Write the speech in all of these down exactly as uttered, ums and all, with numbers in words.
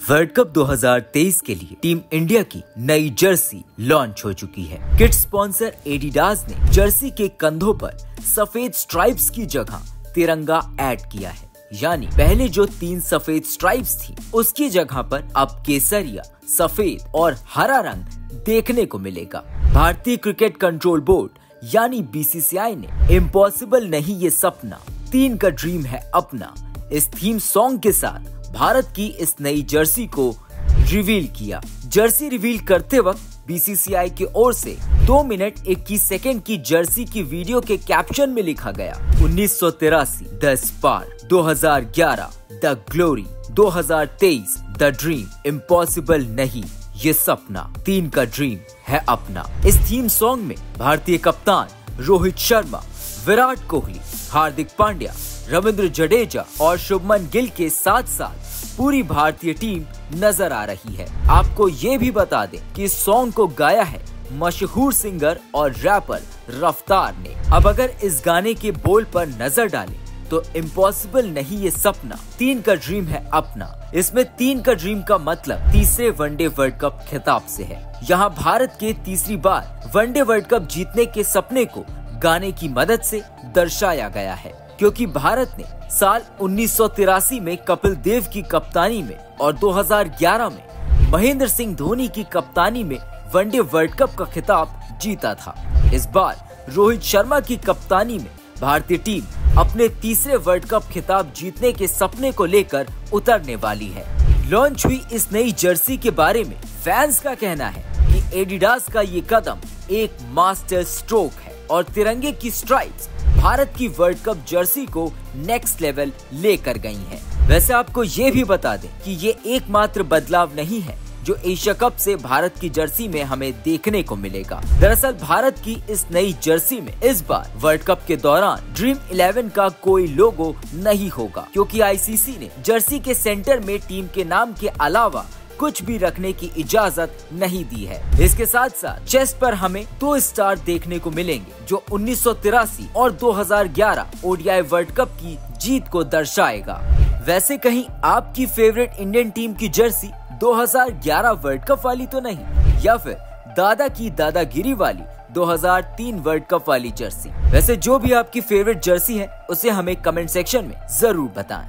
World cup दो हज़ार तेईस के लिए टीम इंडिया की नई जर्सी लॉन्च हो चुकी है। किट स्पॉन्सर एडिडास ने जर्सी के कंधों पर सफेद स्ट्राइप्स की जगह तिरंगा ऐड किया है, यानी पहले जो तीन सफेद स्ट्राइप्स थी उसकी जगह पर अब केसरिया, सफेद और हरा रंग देखने को मिलेगा। भारतीय क्रिकेट कंट्रोल बोर्ड यानी बी सी सी आई ने इम्पॉसिबल नहीं ये सपना, तीन का ड्रीम है अपना इस थीम सॉन्ग के साथ भारत की इस नई जर्सी को रिवील किया। जर्सी रिवील करते वक्त बी सी सी आई की ओर से दो मिनट इक्कीस सेकंड की जर्सी की वीडियो के कैप्शन में लिखा गया उन्नीस सौ तिरासी द स्पार्क, दो हज़ार ग्यारह द ग्लोरी, दो हज़ार तेईस द ड्रीम, इम्पॉसिबल नहीं ये सपना, तीन का ड्रीम है अपना। इस थीम सॉन्ग में भारतीय कप्तान रोहित शर्मा, विराट कोहली, हार्दिक पांड्या, रविंद्र जडेजा और शुभमन गिल के साथ साथ पूरी भारतीय टीम नजर आ रही है। आपको ये भी बता दें कि इस सॉन्ग को गाया है मशहूर सिंगर और रैपर रफ्तार ने। अब अगर इस गाने के बोल पर नजर डालें तो इम्पॉसिबल नहीं ये सपना, तीन का ड्रीम है अपना। इसमें तीन का ड्रीम का मतलब तीसरे वनडे वर्ल्ड कप खिताब से है। यहाँ भारत के तीसरी बार वनडे वर्ल्ड कप जीतने के सपने को गाने की मदद से दर्शाया गया है, क्योंकि भारत ने साल उन्नीस सौ तिरासी में कपिल देव की कप्तानी में और दो हज़ार ग्यारह में महेंद्र सिंह धोनी की कप्तानी में वनडे वर्ल्ड कप का खिताब जीता था। इस बार रोहित शर्मा की कप्तानी में भारतीय टीम अपने तीसरे वर्ल्ड कप खिताब जीतने के सपने को लेकर उतरने वाली है। लॉन्च हुई इस नई जर्सी के बारे में फैंस का कहना है कि एडिडास का ये कदम एक मास्टर स्ट्रोक है और तिरंगे की स्ट्राइप्स भारत की वर्ल्ड कप जर्सी को नेक्स्ट लेवल लेकर गई हैं। वैसे आपको ये भी बता दें कि ये एकमात्र बदलाव नहीं है जो एशिया कप से भारत की जर्सी में हमें देखने को मिलेगा। दरअसल भारत की इस नई जर्सी में इस बार वर्ल्ड कप के दौरान ड्रीम इलेवन का कोई लोगो नहीं होगा, क्योंकि आई सी सी ने जर्सी के सेंटर में टीम के नाम के अलावा कुछ भी रखने की इजाजत नहीं दी है। इसके साथ साथ चेस्ट पर हमें दो स्टार देखने को मिलेंगे जो उन्नीस सौ तिरासी और दो हज़ार ग्यारह O D I world cup की जीत को दर्शाएगा। वैसे कहीं आपकी फेवरेट इंडियन टीम की जर्सी दो हज़ार ग्यारह वर्ल्ड कप वाली तो नहीं, या फिर दादा की दादागिरी वाली दो हज़ार तीन वर्ल्ड कप वाली जर्सी? वैसे जो भी आपकी फेवरेट जर्सी है उसे हमें कमेंट सेक्शन में जरूर बताएं।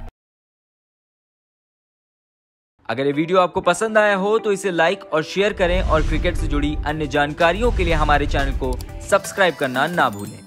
अगर ये वीडियो आपको पसंद आया हो तो इसे लाइक और शेयर करें और क्रिकेट से जुड़ी अन्य जानकारियों के लिए हमारे चैनल को सब्सक्राइब करना ना भूलें।